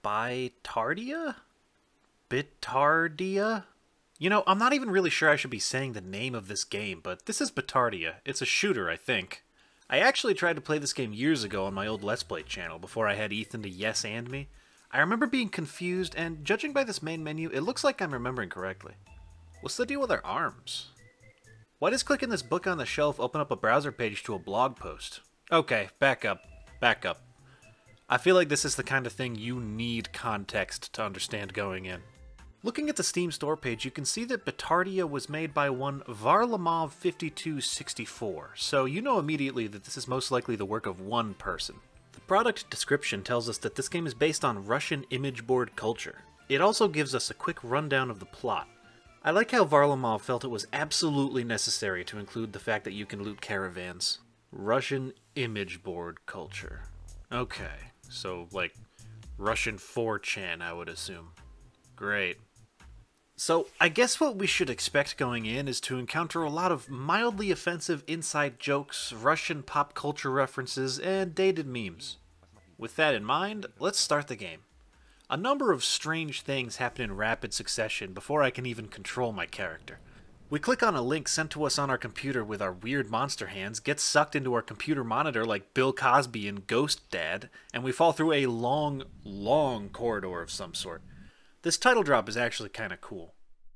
Bitardia? Bitardia? You know, I'm not even really sure I should be saying the name of this game, but this is Bitardia. It's a shooter, I think. I actually tried to play this game years ago on my old Let's Play channel before I had Ethan to yes and me. I remember being confused, and judging by this main menu, it looks like I'm remembering correctly. What's the deal with our arms? Why does clicking this book on the shelf open up a browser page to a blog post? Okay, back up. Back up. I feel like this is the kind of thing you need context to understand going in. Looking at the Steam store page, you can see that Bitardia was made by one Varlamov5264, so you know immediately that this is most likely the work of one person. The product description tells us that this game is based on Russian image board culture. It also gives us a quick rundown of the plot. I like how Varlamov felt it was absolutely necessary to include the fact that you can loot caravans. Russian image board culture. Okay, so like Russian 4chan, I would assume. Great. So, I guess what we should expect going in is to encounter a lot of mildly offensive inside jokes, Russian pop culture references, and dated memes. With that in mind, let's start the game. A number of strange things happen in rapid succession before I can even control my character. We click on a link sent to us on our computer with our weird monster hands, get sucked into our computer monitor like Bill Cosby in Ghost Dad, and we fall through a long, long corridor of some sort. This title drop is actually kind of cool.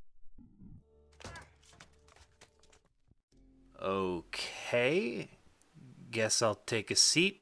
Okay, guess I'll take a seat.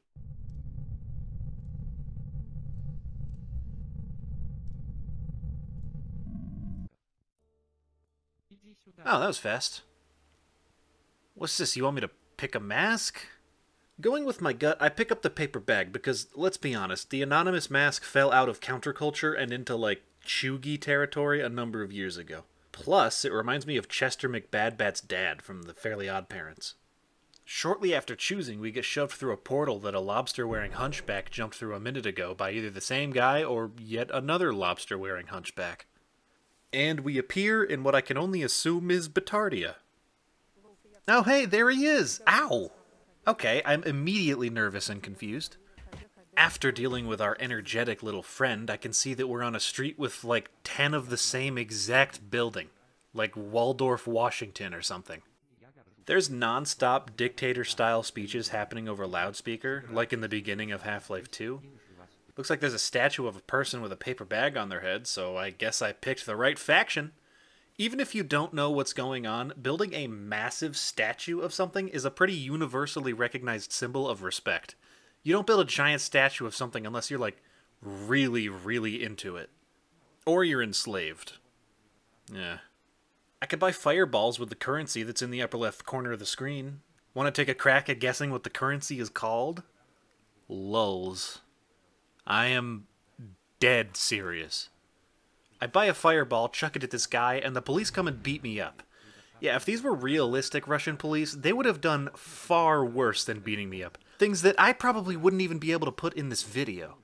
Oh, that was fast. What's this, you want me to pick a mask? Going with my gut, I pick up the paper bag because, let's be honest, the anonymous mask fell out of counterculture and into, like, chuggy territory a number of years ago. Plus, it reminds me of Chester McBadbat's dad from The Fairly Odd Parents. Shortly after choosing, we get shoved through a portal that a lobster-wearing hunchback jumped through a minute ago by either the same guy or yet another lobster-wearing hunchback. And we appear in what I can only assume is Bitardia. Oh hey, there he is! Ow! Okay, I'm immediately nervous and confused. After dealing with our energetic little friend, I can see that we're on a street with like 10 of the same exact building. Like Waldorf, Washington or something. There's non-stop dictator-style speeches happening over loudspeaker, like in the beginning of Half-Life 2. Looks like there's a statue of a person with a paper bag on their head, so I guess I picked the right faction. Even if you don't know what's going on, building a massive statue of something is a pretty universally recognized symbol of respect. You don't build a giant statue of something unless you're, like, really, really into it. Or you're enslaved. Yeah. I could buy fireballs with the currency that's in the upper left corner of the screen. Want to take a crack at guessing what the currency is called? Lulz. I am dead serious. I buy a fireball, chuck it at this guy, and the police come and beat me up. Yeah, if these were realistic Russian police, they would have done far worse than beating me up. Things that I probably wouldn't even be able to put in this video.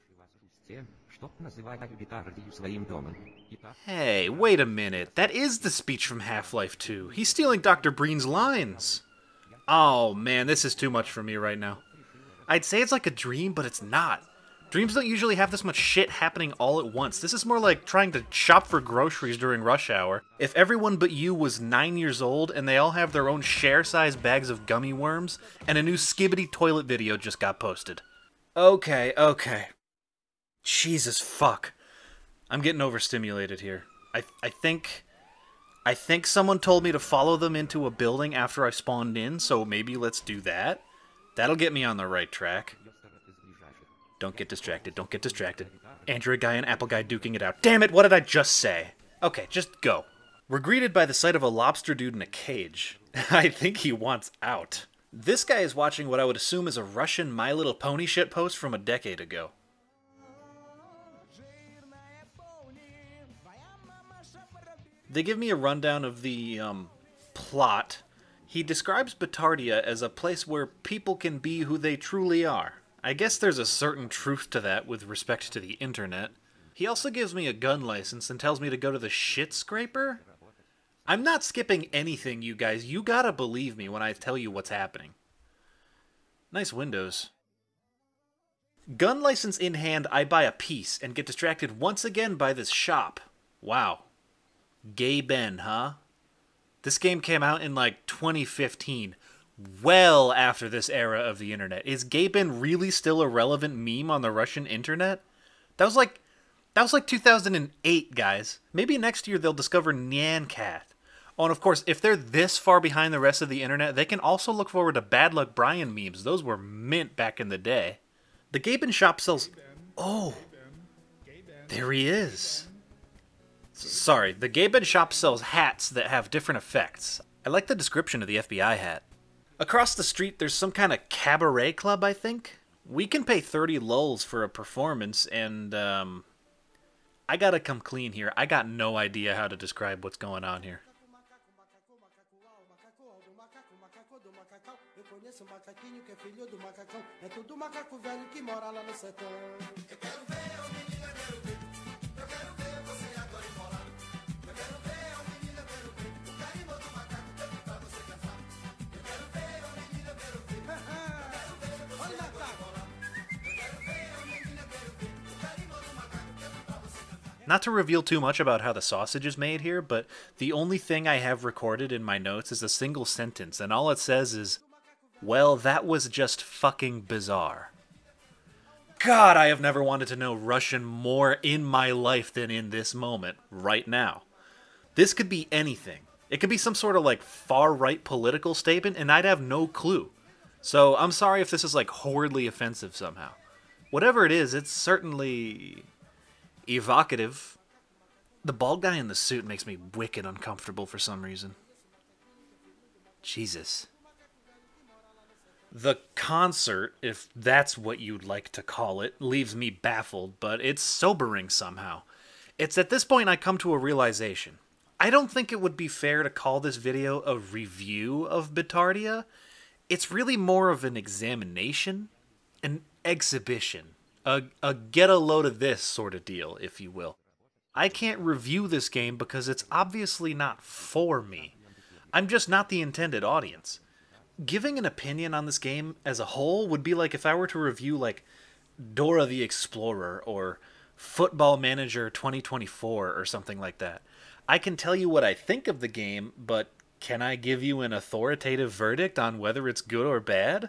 Hey, wait a minute. That is the speech from Half-Life 2. He's stealing Dr. Breen's lines. Oh man, this is too much for me right now. I'd say it's like a dream, but it's not. Dreams don't usually have this much shit happening all at once. This is more like trying to shop for groceries during rush hour. If everyone but you was 9 years old and they all have their own share-sized bags of gummy worms, and a new Skibbity toilet video just got posted. Okay. Jesus fuck. I'm getting overstimulated here. I think someone told me to follow them into a building after I spawned in, so maybe let's do that. That'll get me on the right track. Don't get distracted, don't get distracted. Android guy and Apple guy duking it out. Damn it, what did I just say? Okay, just go. We're greeted by the sight of a lobster dude in a cage. I think he wants out. This guy is watching what I would assume is a Russian My Little Pony shitpost from a decade ago. They give me a rundown of the, plot. He describes Bitardia as a place where people can be who they truly are. I guess there's a certain truth to that with respect to the internet. He also gives me a gun license and tells me to go to the shit scraper? I'm not skipping anything, you guys. You gotta believe me when I tell you what's happening. Nice windows. Gun license in hand, I buy a piece and get distracted once again by this shop. Wow. Gay Ben, huh? This game came out in like 2015, well after this era of the internet. Is Gay Ben really still a relevant meme on the Russian internet? That was like 2008, guys. Maybe next year they'll discover Nyan Cat. Oh, and of course, if they're this far behind the rest of the internet, they can also look forward to Bad Luck Brian memes. Those were mint back in the day. The Gaben shop sells... Oh, there he is. Sorry, the Gaben shop sells hats that have different effects. I like the description of the FBI hat. Across the street, there's some kind of cabaret club, I think. We can pay 30 lulz for a performance, and, I gotta come clean here. I got no idea how to describe what's going on here. Not to reveal too much about how the sausage is made here, but the only thing I have recorded in my notes is a single sentence, and all it says is, well, that was just fucking bizarre. God, I have never wanted to know Russian more in my life than in this moment, right now. This could be anything. It could be some sort of, like, far-right political statement, and I'd have no clue. So, I'm sorry if this is, like, horridly offensive somehow. Whatever it is, it's certainly... evocative. The bald guy in the suit makes me wicked uncomfortable for some reason. Jesus. The concert, if that's what you'd like to call it, leaves me baffled, but it's sobering somehow. It's at this point I come to a realization. I don't think it would be fair to call this video a review of Bitardia. It's really more of an examination, an exhibition. A get a load of this sort of deal, if you will. I can't review this game because it's obviously not for me. I'm just not the intended audience. Giving an opinion on this game as a whole would be like if I were to review like Dora the Explorer or Football Manager 2024 or something like that. I can tell you what I think of the game, but can I give you an authoritative verdict on whether it's good or bad?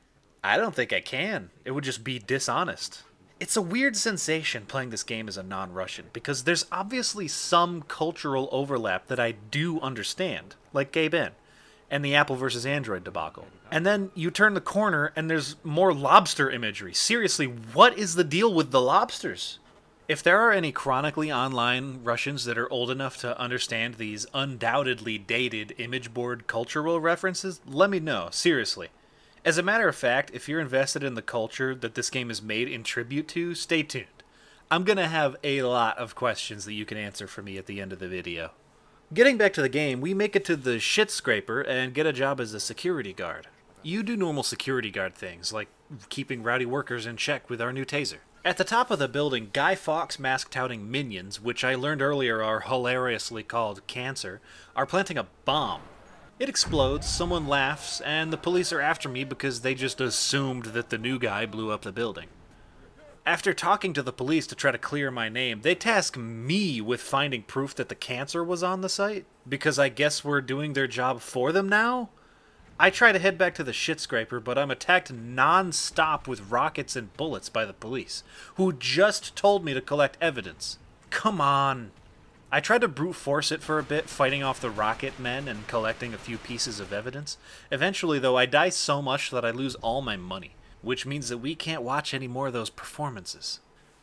I don't think I can. It would just be dishonest. It's a weird sensation playing this game as a non-Russian, because there's obviously some cultural overlap that I do understand, like Gay Ben, and the Apple versus Android debacle. And then you turn the corner and there's more lobster imagery. Seriously, what is the deal with the lobsters? If there are any chronically online Russians that are old enough to understand these undoubtedly dated image board cultural references, let me know, seriously. As a matter of fact, if you're invested in the culture that this game is made in tribute to, stay tuned. I'm going to have a lot of questions that you can answer for me at the end of the video. Getting back to the game, we make it to the shit scraper and get a job as a security guard. You do normal security guard things, like keeping rowdy workers in check with our new taser. At the top of the building, Guy Fawkes mask-touting minions, which I learned earlier are hilariously called cancer, are planting a bomb. It explodes, someone laughs, and the police are after me because they just assumed that the new guy blew up the building. After talking to the police to try to clear my name, they task me with finding proof that the cancer was on the site, because I guess we're doing their job for them now? I try to head back to the shit scraper, but I'm attacked non-stop with rockets and bullets by the police, who just told me to collect evidence. Come on. I tried to brute force it for a bit, fighting off the rocket men and collecting a few pieces of evidence. Eventually, though, I die so much that I lose all my money, which means that we can't watch any more of those performances.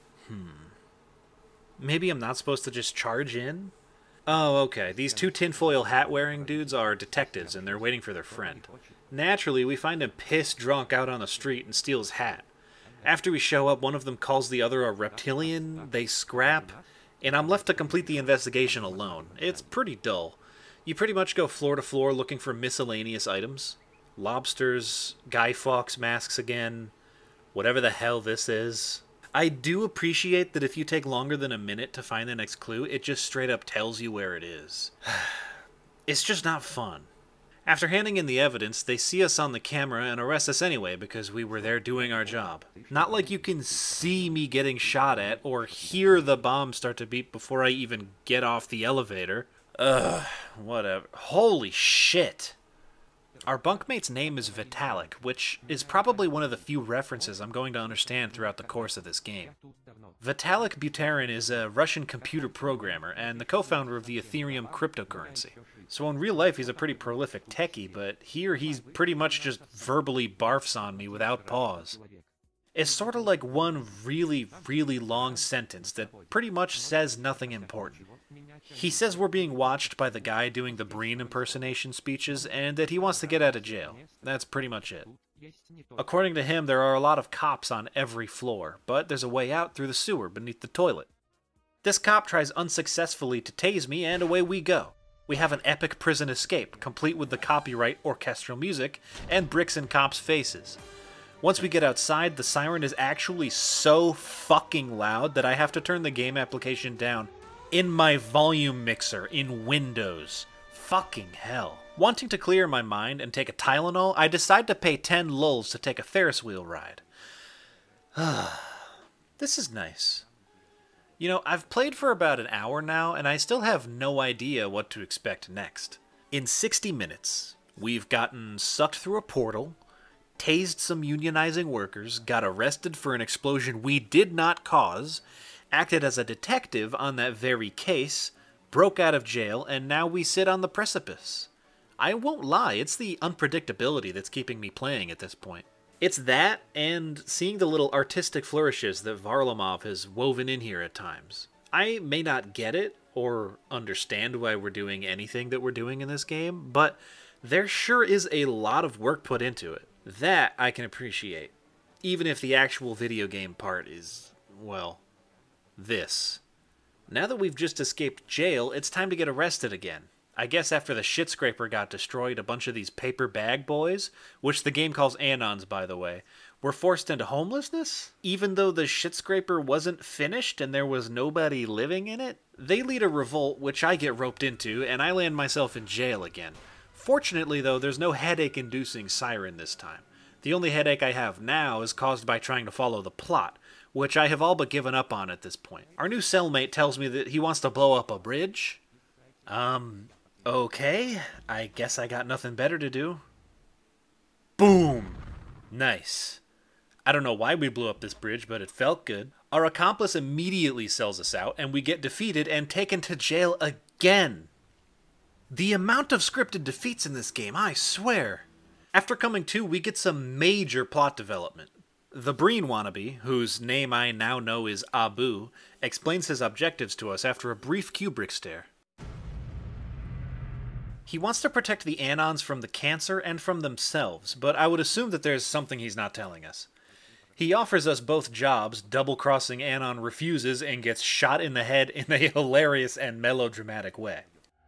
Maybe I'm not supposed to just charge in? Oh, okay. These two tinfoil hat-wearing dudes are detectives, and they're waiting for their friend. Naturally, we find him pissed drunk out on the street and steal his hat. After we show up, one of them calls the other a reptilian, they scrap, and I'm left to complete the investigation alone. It's pretty dull. You pretty much go floor to floor looking for miscellaneous items. Lobsters, Guy Fawkes masks again, whatever the hell this is. I do appreciate that if you take longer than a minute to find the next clue, it just straight up tells you where it is. It's just not fun. After handing in the evidence, they see us on the camera and arrest us anyway because we were there doing our job. Not like you can see me getting shot at or hear the bomb start to beep before I even get off the elevator. Ugh, whatever. Holy shit. Our bunkmate's name is Vitalik, which is probably one of the few references I'm going to understand throughout the course of this game. Vitalik Buterin is a Russian computer programmer and the co-founder of the Ethereum cryptocurrency. So in real life he's a pretty prolific techie, but here he's pretty much just verbally barfs on me without pause. It's sort of like one really, really long sentence that pretty much says nothing important. He says we're being watched by the guy doing the Breen impersonation speeches and that he wants to get out of jail. That's pretty much it. According to him, there are a lot of cops on every floor, but there's a way out through the sewer beneath the toilet. This cop tries unsuccessfully to tase me, and away we go. We have an epic prison escape, complete with the copyright orchestral music and bricks in cops' faces. Once we get outside, the siren is actually so fucking loud that I have to turn the game application down in my volume mixer in Windows. Fucking hell. Wanting to clear my mind and take a Tylenol, I decide to pay 10 lulz to take a Ferris wheel ride. This is nice. You know, I've played for about an hour now, and I still have no idea what to expect next. In 60 minutes, we've gotten sucked through a portal, tased some unionizing workers, got arrested for an explosion we did not cause, acted as a detective on that very case, broke out of jail, and now we sit on the precipice. I won't lie, it's the unpredictability that's keeping me playing at this point. It's that, and seeing the little artistic flourishes that Varlamov has woven in here at times. I may not get it, or understand why we're doing anything that we're doing in this game, but there sure is a lot of work put into it. That I can appreciate, even if the actual video game part is, well, this. Now that we've just escaped jail, it's time to get arrested again. I guess after the shit scraper got destroyed, a bunch of these paper bag boys, which the game calls Anons by the way, were forced into homelessness? Even though the shit scraper wasn't finished and there was nobody living in it? They lead a revolt, which I get roped into, and I land myself in jail again. Fortunately though, there's no headache-inducing siren this time. The only headache I have now is caused by trying to follow the plot, which I have all but given up on at this point. Our new cellmate tells me that he wants to blow up a bridge. Okay, I guess I got nothing better to do. Boom! Nice. I don't know why we blew up this bridge, but it felt good. Our accomplice immediately sells us out, and we get defeated and taken to jail again. The amount of scripted defeats in this game, I swear. After coming to, we get some major plot development. The Breen wannabe, whose name I now know is Abu, explains his objectives to us after a brief Kubrick stare. He wants to protect the Anons from the cancer and from themselves, but I would assume that there's something he's not telling us. He offers us both jobs, double-crossing Anon refuses and gets shot in the head in a hilarious and melodramatic way.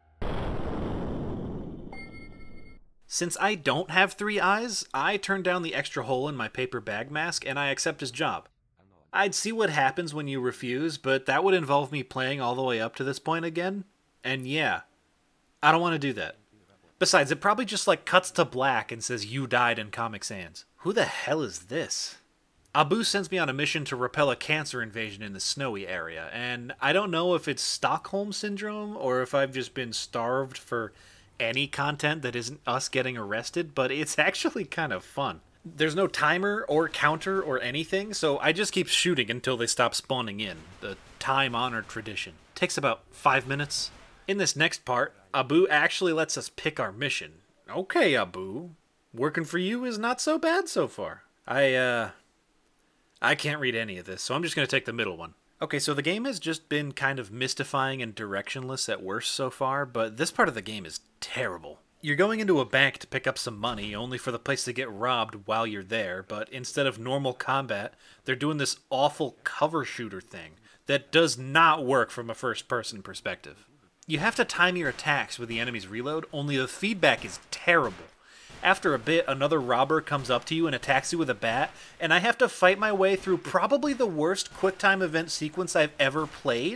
Since I don't have 3 eyes, I turn down the extra hole in my paper bag mask and I accept his job. I'd see what happens when you refuse, but that would involve me playing all the way up to this point again, and yeah. I don't want to do that. Besides, it probably just like cuts to black and says you died in Comic Sans. Who the hell is this? Abu sends me on a mission to repel a cancer invasion in the snowy area, and I don't know if it's Stockholm Syndrome or if I've just been starved for any content that isn't us getting arrested, but it's actually kind of fun. There's no timer or counter or anything, so I just keep shooting until they stop spawning in. The time-honored tradition. Takes about 5 minutes. In this next part, Abu actually lets us pick our mission. Okay, Abu. Working for you is not so bad so far. I can't read any of this, so I'm just going to take the middle one. Okay, so the game has just been kind of mystifying and directionless at worst so far, but this part of the game is terrible. You're going into a bank to pick up some money, only for the place to get robbed while you're there, but instead of normal combat, they're doing this awful cover shooter thing that does not work from a first-person perspective. You have to time your attacks with the enemy's reload, only the feedback is terrible. After a bit, another robber comes up to you and attacks you with a bat, and I have to fight my way through probably the worst QuickTime event sequence I've ever played.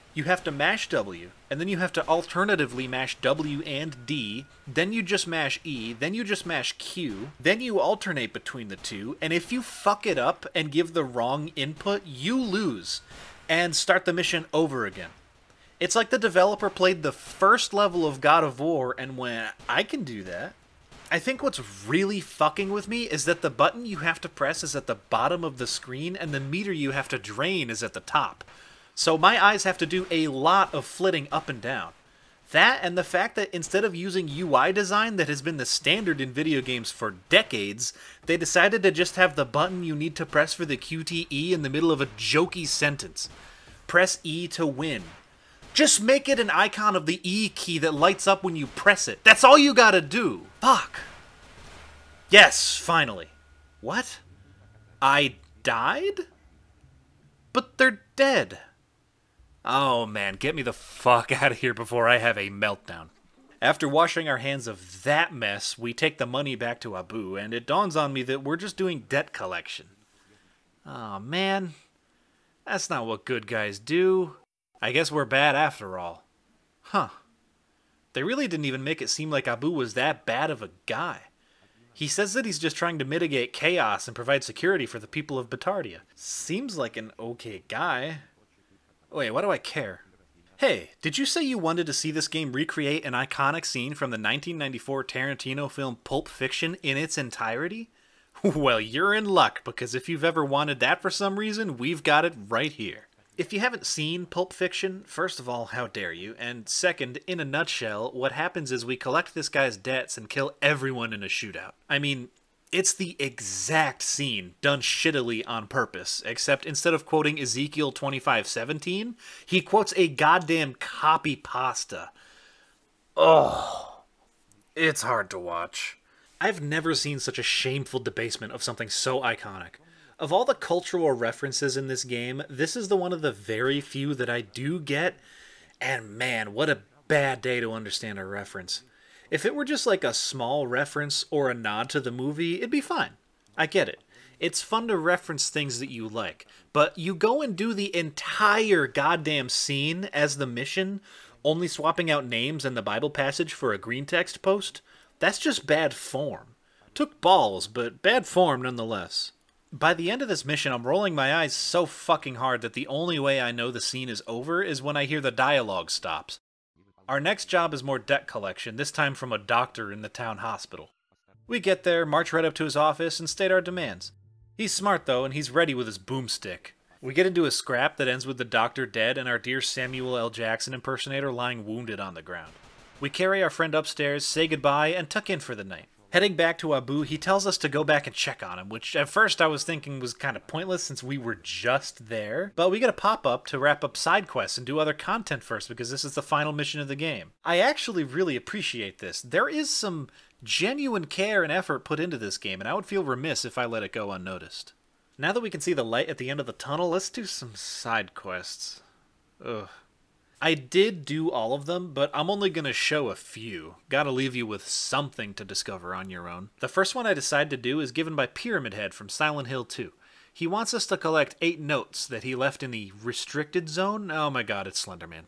You have to mash W, and then you have to alternatively mash W and D, then you just mash E, then you just mash Q, then you alternate between the two, and if you fuck it up and give the wrong input, you lose, and start the mission over again. It's like the developer played the first level of God of War and went, I can do that. I think what's really fucking with me is that the button you have to press is at the bottom of the screen and the meter you have to drain is at the top. So my eyes have to do a lot of flitting up and down. That and the fact that instead of using UI design that has been the standard in video games for decades, they decided to just have the button you need to press for the QTE in the middle of a jokey sentence. Press E to win. Just make it an icon of the E key that lights up when you press it. That's all you gotta do. Fuck. Yes, finally. What? I died? But they're dead. Oh man, get me the fuck out of here before I have a meltdown. After washing our hands of that mess, we take the money back to Abu, and it dawns on me that we're just doing debt collection. Oh man, that's not what good guys do. I guess we're bad after all. Huh. They really didn't even make it seem like Abu was that bad of a guy. He says that he's just trying to mitigate chaos and provide security for the people of Bitardia. Seems like an okay guy. Wait, why do I care? Hey, did you say you wanted to see this game recreate an iconic scene from the 1994 Tarantino film Pulp Fiction in its entirety? Well, you're in luck, because if you've ever wanted that for some reason, we've got it right here. If you haven't seen Pulp Fiction, first of all, how dare you? And second, in a nutshell, what happens is we collect this guy's debts and kill everyone in a shootout. I mean, it's the exact scene done shittily on purpose, except instead of quoting Ezekiel 25:17, he quotes a goddamn copy pasta. Oh, it's hard to watch. I've never seen such a shameful debasement of something so iconic. Of all the cultural references in this game, this is the one of the very few that I do get, and man, what a bad day to understand a reference. If it were just like a small reference or a nod to the movie, it'd be fine. I get it. It's fun to reference things that you like, but you go and do the entire goddamn scene as the mission, only swapping out names and the Bible passage for a green text post? That's just bad form. Took balls, but bad form nonetheless. By the end of this mission, I'm rolling my eyes so fucking hard that the only way I know the scene is over is when I hear the dialogue stops. Our next job is more debt collection, this time from a doctor in the town hospital. We get there, march right up to his office, and state our demands. He's smart though, and he's ready with his boomstick. We get into a scrap that ends with the doctor dead and our dear Samuel L. Jackson impersonator lying wounded on the ground. We carry our friend upstairs, say goodbye, and tuck in for the night. Heading back to Abu, he tells us to go back and check on him, which at first I was thinking was kind of pointless since we were just there. But we get a pop-up to wrap up side quests and do other content first because this is the final mission of the game. I actually really appreciate this. There is some genuine care and effort put into this game, and I would feel remiss if I let it go unnoticed. Now that we can see the light at the end of the tunnel, let's do some side quests. Ugh. I did do all of them, but I'm only going to show a few. Gotta leave you with something to discover on your own. The first one I decided to do is given by Pyramid Head from Silent Hill 2. He wants us to collect 8 notes that he left in the restricted zone. Oh my god, it's Slenderman.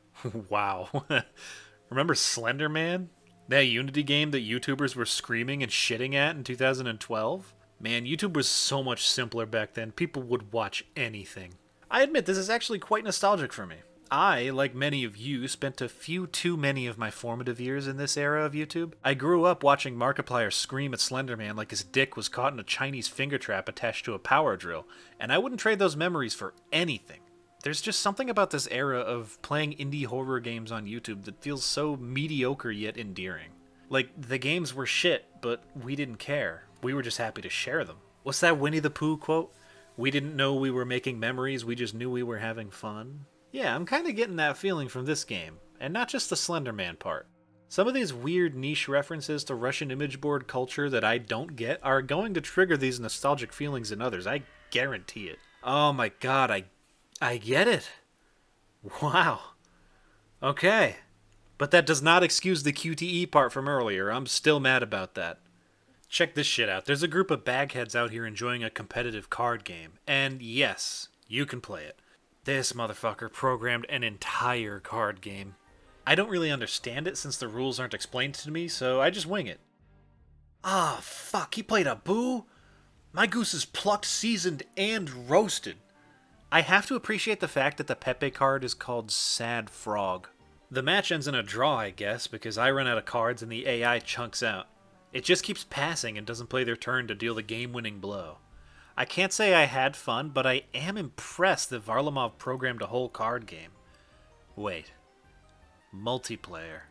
Wow. Remember Slenderman? That Unity game that YouTubers were screaming and shitting at in 2012? Man, YouTube was so much simpler back then. People would watch anything. I admit this is actually quite nostalgic for me. I, like many of you, spent a few too many of my formative years in this era of YouTube. I grew up watching Markiplier scream at Slenderman like his dick was caught in a Chinese finger trap attached to a power drill, and I wouldn't trade those memories for anything. There's just something about this era of playing indie horror games on YouTube that feels so mediocre yet endearing. Like, the games were shit, but we didn't care. We were just happy to share them. What's that Winnie the Pooh quote? We didn't know we were making memories, we just knew we were having fun. Yeah, I'm kind of getting that feeling from this game, and not just the Slenderman part. Some of these weird niche references to Russian image board culture that I don't get are going to trigger these nostalgic feelings in others, I guarantee it. Oh my god, I get it. Wow. Okay. But that does not excuse the QTE part from earlier, I'm still mad about that. Check this shit out, there's a group of bagheads out here enjoying a competitive card game, and yes, you can play it. This motherfucker programmed an entire card game. I don't really understand it since the rules aren't explained to me, so I just wing it. Ah, fuck, he played a boo? My goose is plucked, seasoned, and roasted. I have to appreciate the fact that the Pepe card is called Sad Frog. The match ends in a draw, I guess, because I run out of cards and the AI chunks out. It just keeps passing and doesn't play their turn to deal the game-winning blow. I can't say I had fun, but I am impressed that Varlamov programmed a whole card game. Wait. Multiplayer.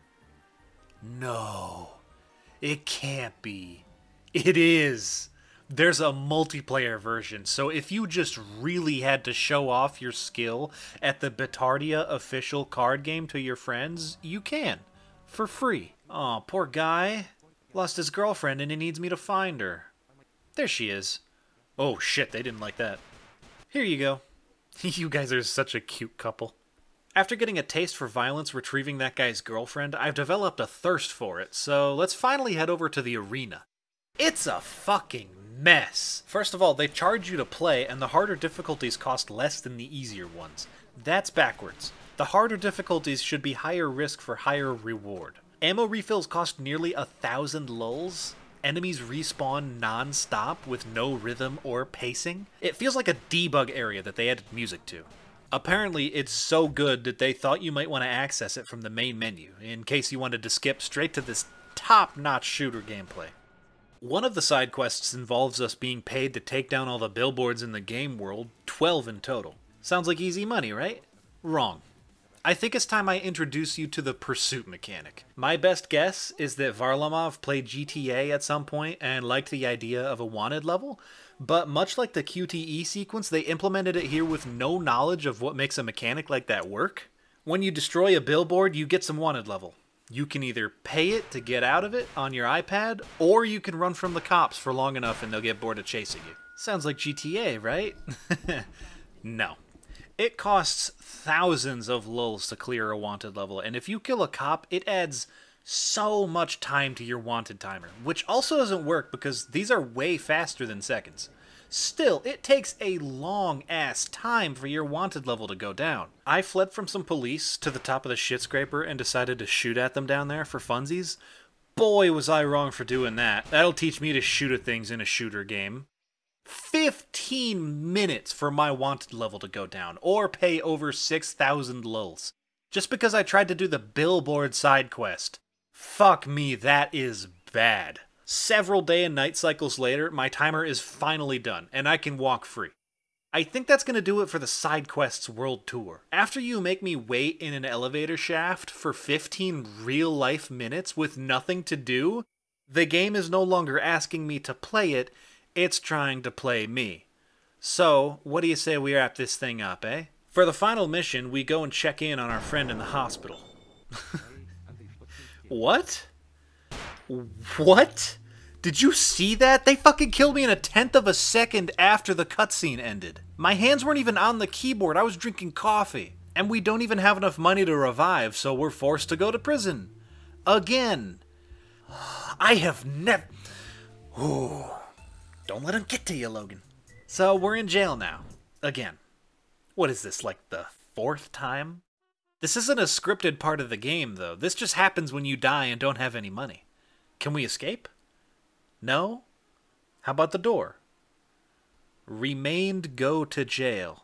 No. It can't be. It is. There's a multiplayer version, so if you just really had to show off your skill at the Bitardia official card game to your friends, you can. For free. Aw, poor guy. Lost his girlfriend and he needs me to find her. There she is. Oh shit, they didn't like that. Here you go. You guys are such a cute couple. After getting a taste for violence retrieving that guy's girlfriend, I've developed a thirst for it, so let's finally head over to the arena. It's a fucking mess. First of all, they charge you to play, and the harder difficulties cost less than the easier ones. That's backwards. The harder difficulties should be higher risk for higher reward. Ammo refills cost nearly 1,000 lulz. Enemies respawn non-stop with no rhythm or pacing. It feels like a debug area that they added music to. Apparently, it's so good that they thought you might want to access it from the main menu, in case you wanted to skip straight to this top-notch shooter gameplay. One of the side quests involves us being paid to take down all the billboards in the game world, 12 in total. Sounds like easy money, right? Wrong. I think it's time I introduce you to the pursuit mechanic. My best guess is that Varlamov played GTA at some point and liked the idea of a wanted level, but much like the QTE sequence, they implemented it here with no knowledge of what makes a mechanic like that work. When you destroy a billboard, you get some wanted level. You can either pay it to get out of it on your iPad, or you can run from the cops for long enough and they'll get bored of chasing you. Sounds like GTA, right? No. It costs thousands of lulz to clear a wanted level, and if you kill a cop, it adds so much time to your wanted timer, which also doesn't work because these are way faster than seconds. Still, it takes a long-ass time for your wanted level to go down. I fled from some police to the top of the shit scraper and decided to shoot at them down there for funsies. Boy, was I wrong for doing that. That'll teach me to shoot at things in a shooter game. 15 minutes for my wanted level to go down, or pay over 6,000 lulz. Just because I tried to do the billboard side quest. Fuck me, that is bad. Several day and night cycles later, my timer is finally done, and I can walk free. I think that's going to do it for the side quests world tour. After you make me wait in an elevator shaft for 15 real-life minutes with nothing to do, the game is no longer asking me to play it, it's trying to play me. So, what do you say we wrap this thing up, eh? For the final mission, we go and check in on our friend in the hospital. What? What? Did you see that? They fucking killed me in 1/10 of a second after the cutscene ended. My hands weren't even on the keyboard, I was drinking coffee. And we don't even have enough money to revive, so we're forced to go to prison. Again. I have never... Ooh. Don't let him get to you, Logan. So we're in jail now. Again. What is this, like the 4th time? This isn't a scripted part of the game, though. This just happens when you die and don't have any money. Can we escape? No? How about the door? Remained go to jail.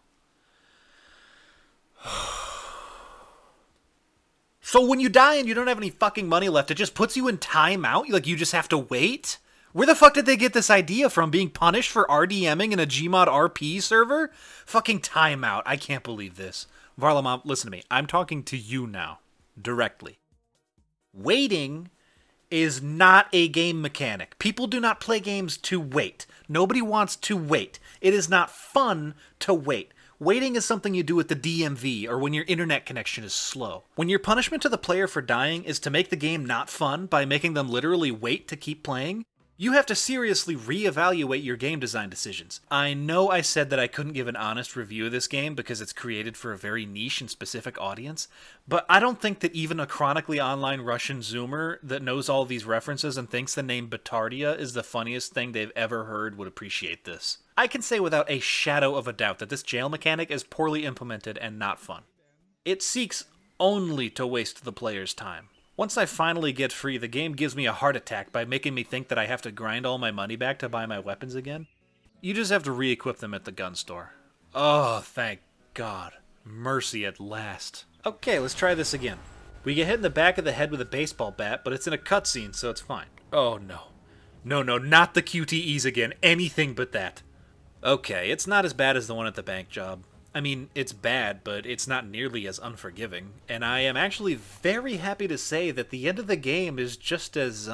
So when you die and you don't have any fucking money left, it just puts you in timeout? Like you just have to wait? Where the fuck did they get this idea from? Being punished for RDMing in a Gmod RP server? Fucking timeout. I can't believe this. Varlamov, listen to me. I'm talking to you now. Directly. Waiting is not a game mechanic. People do not play games to wait. Nobody wants to wait. It is not fun to wait. Waiting is something you do at the DMV or when your internet connection is slow. When your punishment to the player for dying is to make the game not fun by making them literally wait to keep playing, You have to seriously reevaluate your game design decisions. I know I said that I couldn't give an honest review of this game because it's created for a very niche and specific audience, but I don't think that even a chronically online Russian Zoomer that knows all these references and thinks the name Bitardia is the funniest thing they've ever heard would appreciate this. I can say without a shadow of a doubt that this jail mechanic is poorly implemented and not fun. It seeks only to waste the player's time. Once I finally get free, the game gives me a heart attack by making me think that I have to grind all my money back to buy my weapons again. You just have to re-equip them at the gun store. Oh, thank God. Mercy at last. Okay, let's try this again. We get hit in the back of the head with a baseball bat, but it's in a cutscene, so it's fine. Oh, no. No, not the QTEs again. Anything but that. Okay, it's not as bad as the one at the bank job. I mean, it's bad, but it's not nearly as unforgiving, and I am actually very happy to say that the end of the game is just as,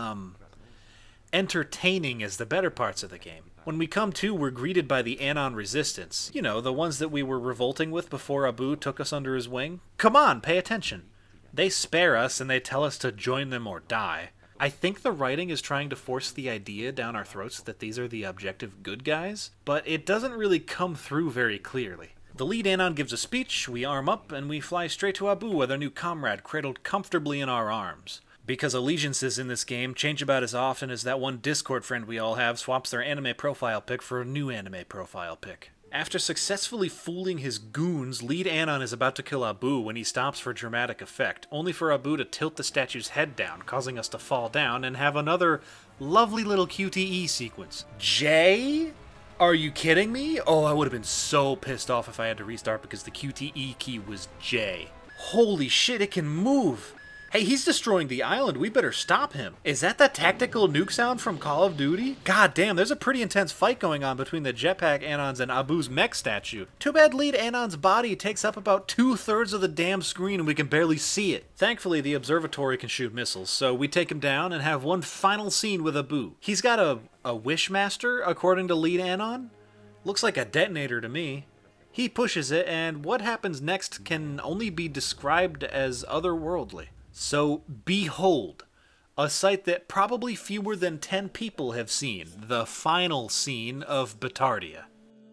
entertaining as the better parts of the game. When we come to, we're greeted by the Anon Resistance. You know, the ones that we were revolting with before Abu took us under his wing. Come on, pay attention. They spare us, and they tell us to join them or die. I think the writing is trying to force the idea down our throats that these are the objective good guys, but it doesn't really come through very clearly. The lead Anon gives a speech, we arm up, and we fly straight to Abu with our new comrade cradled comfortably in our arms. Because allegiances in this game change about as often as that one Discord friend we all have swaps their anime profile pic for a new anime profile pic. After successfully fooling his goons, lead Anon is about to kill Abu when he stops for dramatic effect, only for Abu to tilt the statue's head down, causing us to fall down and have another lovely little QTE sequence. Jay? Are you kidding me? Oh, I would have been so pissed off if I had to restart because the QTE key was J. Holy shit, it can move! Hey, he's destroying the island. We better stop him. Is that the tactical nuke sound from Call of Duty? God damn, there's a pretty intense fight going on between the jetpack Anons and Abu's mech statue. Too bad lead Anon's body takes up about 2/3 of the damn screen and we can barely see it. Thankfully, the observatory can shoot missiles, so we take him down and have one final scene with Abu. He's got a Wishmaster, according to lead Anon. Looks like a detonator to me. He pushes it, and what happens next can only be described as otherworldly. So, behold, a sight that probably fewer than 10 people have seen, the final scene of Bitardia.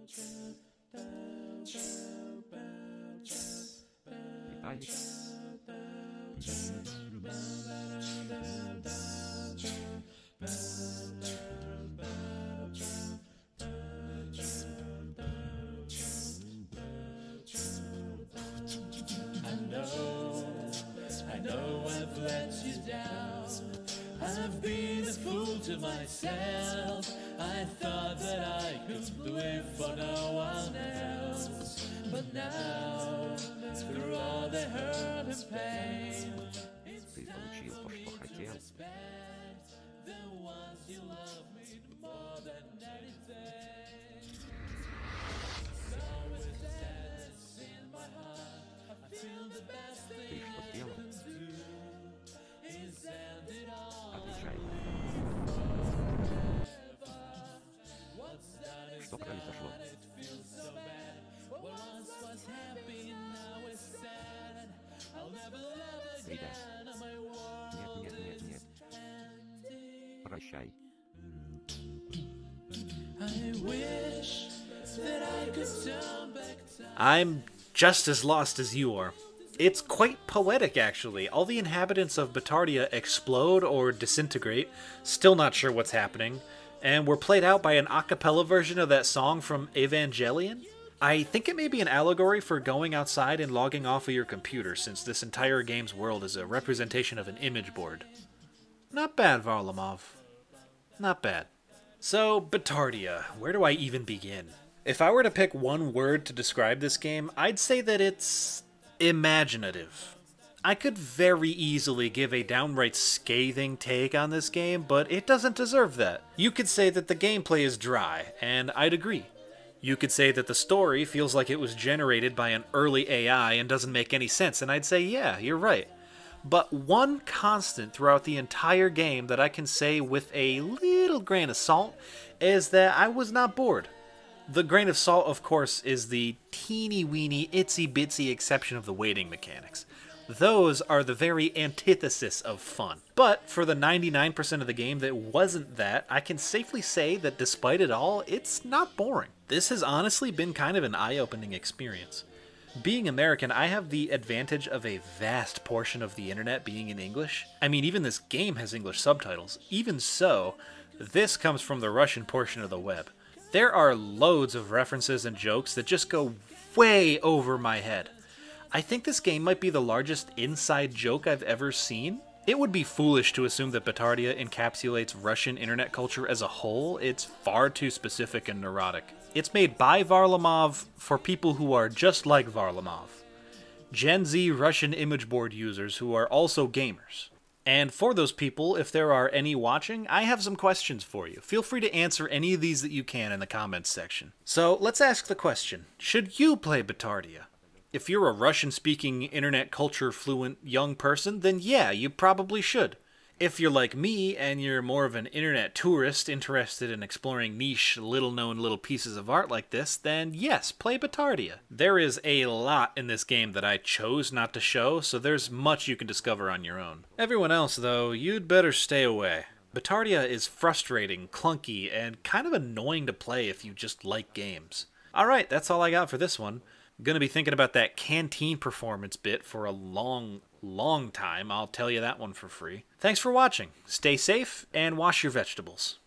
I've been a fool to myself. I thought that I could live for no one else. But now, through all the hurt and pain, it's time for me to respect the ones you love me more than anything. So with sadness in my heart, I feel the best thing I can do is end it all. Что произошло? Ребят. Нет. Прощай. I'm just as lost as you are. It's quite poetic, actually. All the inhabitants of Bitardia explode or disintegrate, still not sure what's happening, and we're played out by an a cappella version of that song from Evangelion. I think it may be an allegory for going outside and logging off of your computer, since this entire game's world is a representation of an image board. Not bad, Varlamov. Not bad. So, Bitardia, where do I even begin? If I were to pick one word to describe this game, I'd say that it's imaginative. I could very easily give a downright scathing take on this game, but it doesn't deserve that. You could say that the gameplay is dry, and I'd agree. You could say that the story feels like it was generated by an early AI and doesn't make any sense, and I'd say, yeah, you're right. But one constant throughout the entire game that I can say with a little grain of salt is that I was not bored. The grain of salt, of course, is the teeny-weeny, itsy-bitsy exception of the waiting mechanics. Those are the very antithesis of fun. But for the 99% of the game that wasn't that, I can safely say that despite it all, it's not boring. This has honestly been kind of an eye-opening experience. Being American, I have the advantage of a vast portion of the internet being in English. I mean, even this game has English subtitles. Even so, this comes from the Russian portion of the web. There are loads of references and jokes that just go way over my head. I think this game might be the largest inside joke I've ever seen. It would be foolish to assume that Bitardia encapsulates Russian internet culture as a whole. It's far too specific and neurotic. It's made by Varlamov for people who are just like Varlamov. Gen Z Russian image board users who are also gamers. And for those people, if there are any watching, I have some questions for you. Feel free to answer any of these that you can in the comments section. So let's ask the question, should you play Bitardia? If you're a Russian-speaking, internet culture fluent young person, then yeah, you probably should. If you're like me, and you're more of an internet tourist interested in exploring niche, little-known little pieces of art like this, then yes, play Bitardia. There is a lot in this game that I chose not to show, so there's much you can discover on your own. Everyone else, though, you'd better stay away. Bitardia is frustrating, clunky, and kind of annoying to play if you just like games. Alright, that's all I got for this one. Gonna be thinking about that canteen performance bit for a long time. I'll tell you that one for free. Thanks for watching. Stay safe and wash your vegetables.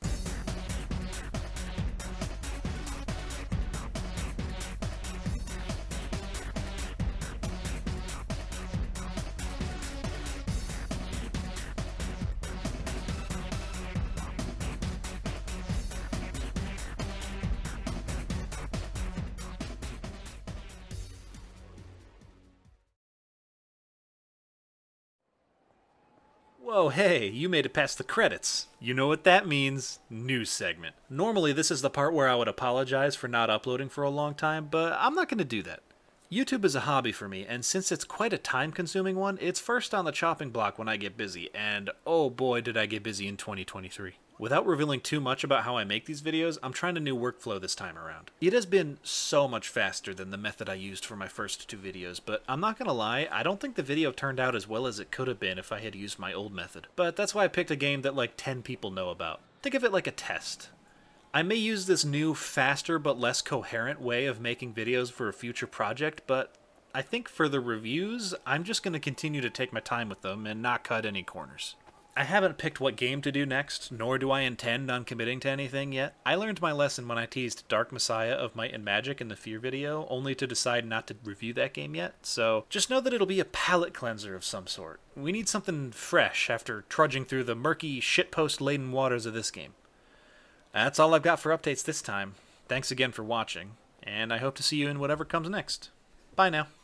Whoa, hey, you made it past the credits. You know what that means? News segment. Normally this is the part where I would apologize for not uploading for a long time, but I'm not going to do that. YouTube is a hobby for me, and since it's quite a time-consuming one, it's first on the chopping block when I get busy, and oh boy did I get busy in 2023. Without revealing too much about how I make these videos, I'm trying a new workflow this time around. It has been so much faster than the method I used for my first two videos, but I'm not gonna lie, I don't think the video turned out as well as it could have been if I had used my old method. But that's why I picked a game that like 10 people know about. Think of it like a test. I may use this new, faster but less coherent way of making videos for a future project, but I think for the reviews, I'm just going to continue to take my time with them and not cut any corners. I haven't picked what game to do next, nor do I intend on committing to anything yet. I learned my lesson when I teased Dark Messiah of Might and Magic in the Fear video, only to decide not to review that game yet, so just know that it'll be a palate cleanser of some sort. We need something fresh after trudging through the murky, shitpost-laden waters of this game. That's all I've got for updates this time. Thanks again for watching, and I hope to see you in whatever comes next. Bye now.